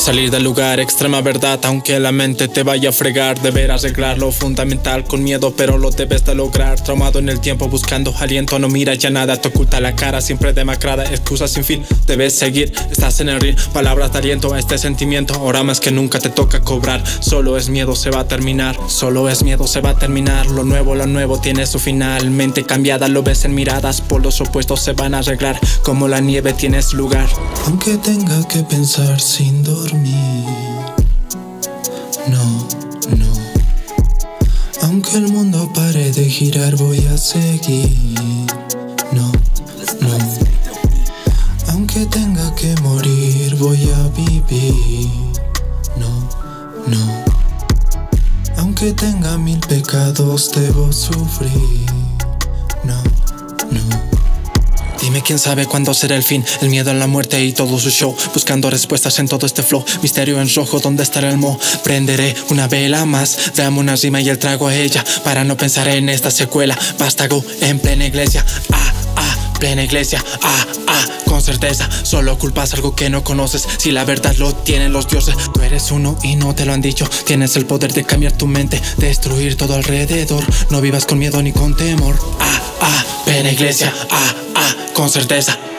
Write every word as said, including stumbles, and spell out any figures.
Salir del lugar, extrema verdad, aunque la mente te vaya a fregar. Deber arreglar lo fundamental con miedo, pero lo debes de lograr. Traumado en el tiempo, buscando aliento, no mira ya nada, te oculta la cara, siempre demacrada, excusas sin fin. Debes seguir, estás en el ring, palabras de aliento a este sentimiento. Ahora más que nunca te toca cobrar. Solo es miedo, se va a terminar. Solo es miedo, se va a terminar. Lo nuevo, lo nuevo tiene su final. Mente cambiada, lo ves en miradas. Por los opuestos se van a arreglar. Como la nieve tienes lugar. Aunque tenga que pensar sin dormir, no, no. Aunque el mundo pare de girar, voy a seguir, no, no. Aunque tenga que morir, voy a vivir, no, no. Aunque tenga mil pecados, debo sufrir, no, no. Dime quién sabe cuándo será el fin. El miedo en la muerte y todo su show. Buscando respuestas en todo este flow. Misterio en rojo, ¿dónde estará el mo? Prenderé una vela más. Dame una rima y el trago a ella. Para no pensar en esta secuela. Vástago en plena iglesia. Ah, ah, plena iglesia. Ah, ah, con certeza. Solo culpas algo que no conoces. Si la verdad lo tienen los dioses. Tú eres uno y no te lo han dicho. Tienes el poder de cambiar tu mente. Destruir todo alrededor. No vivas con miedo ni con temor. Ah, ah, plena iglesia. Ah, ah, con certeza.